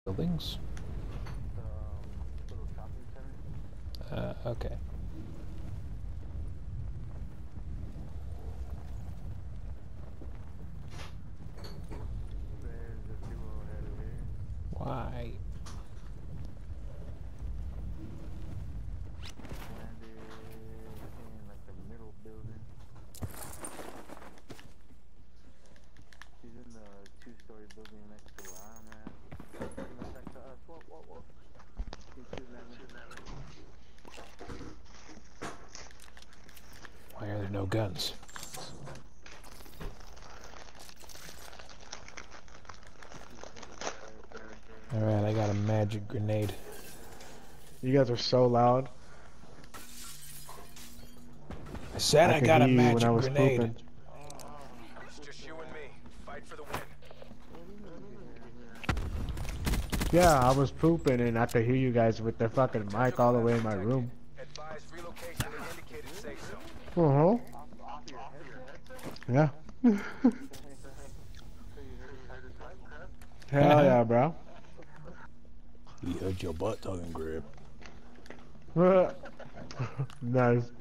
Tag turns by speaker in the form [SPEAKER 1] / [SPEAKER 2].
[SPEAKER 1] buildings.
[SPEAKER 2] Little shopping center.
[SPEAKER 1] Okay.
[SPEAKER 2] There's a duo head over here.
[SPEAKER 1] Why?
[SPEAKER 2] Landed in like the middle building. She's in the two-story building next to where I'm at. Coming back to us. Whoa. Keep shooting at me.
[SPEAKER 1] Why are there no guns? Alright, I got a magic grenade.
[SPEAKER 3] You guys are so loud.
[SPEAKER 1] I said I got a
[SPEAKER 3] could hear you when I
[SPEAKER 1] magic
[SPEAKER 3] was
[SPEAKER 1] grenade.
[SPEAKER 3] pooping.
[SPEAKER 4] It's just you and me. Fight for the win.
[SPEAKER 3] Yeah, I was pooping and I could hear you guys with the fucking mic all the way in my room.
[SPEAKER 4] Advise relocation and indicated safe zone.
[SPEAKER 3] Uh-huh. Yeah. Hell yeah, bro.
[SPEAKER 1] You hurt your butt talking grip.
[SPEAKER 3] Nice.